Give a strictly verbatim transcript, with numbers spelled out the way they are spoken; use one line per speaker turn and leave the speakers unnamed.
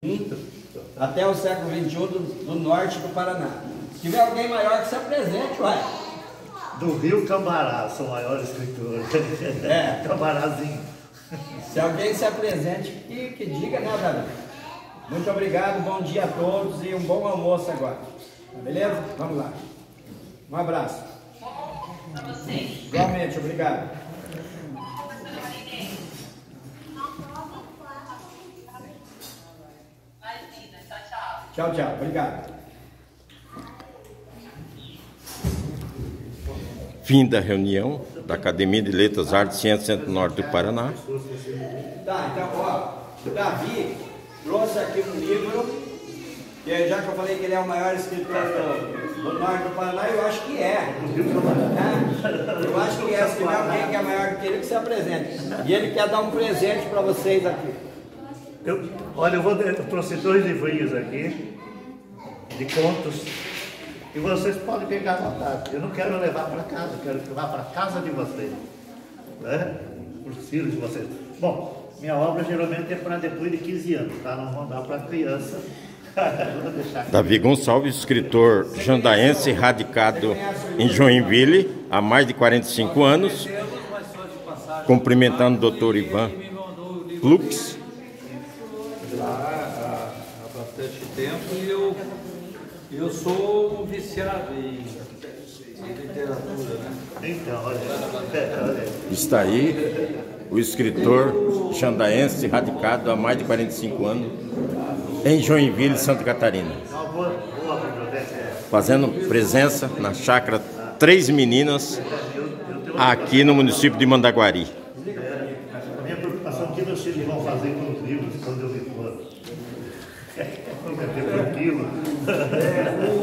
Até o século vinte e um do, do norte do Paraná. Se tiver alguém maior que se apresente, uai.
Do Rio Cambará, sou o maior escritor.
É.
Cambarazinho.
Se alguém se apresente, que, que diga, né, Davi? Muito obrigado, bom dia a todos e um bom almoço agora. Beleza? Vamos lá. Um abraço.
Para vocês.
Igualmente, obrigado.
Imagina, tchau, tchau.
Tchau, tchau. Obrigado.
Fim da reunião da Academia de Letras, Artes e Ciências Centro-Norte do Paraná.
Tá, então, ó, o Davi trouxe aqui um livro, que já que eu falei que ele é o maior escritor do, do norte do Paraná, eu acho que é. é. Eu acho que é. Se tiver alguém que é maior que ele, que se apresente. E ele quer dar um presente para vocês aqui.
Eu, olha, eu, vou, eu trouxe dois livrinhos aqui, de contos, e vocês podem pegar à vontade. Eu não quero levar para casa, eu quero levar para a casa de vocês, né? Para os filhos de vocês. Bom, minha obra geralmente é para depois de quinze anos, tá? Não vou dar para criança. Vou deixar aqui.
Davi Gonçalves, escritor jandaense, radicado em Joinville há mais de quarenta e cinco anos, cumprimentando o doutor Ivan Klux.
Lá há, há bastante tempo e eu, eu sou um viciado em, em literatura, né?
Então, olha, olha.
Está aí o escritor jandaense, radicado há mais de quarenta e cinco anos em Joinville, Santa Catarina,
Uma boa, boa biblioteca.
fazendo presença na chácara Três Meninas, aqui no município de Mandaguari.
A minha preocupação é o que meus filhos vão fazer com os livros quando eu me for. Vão meter por quilo.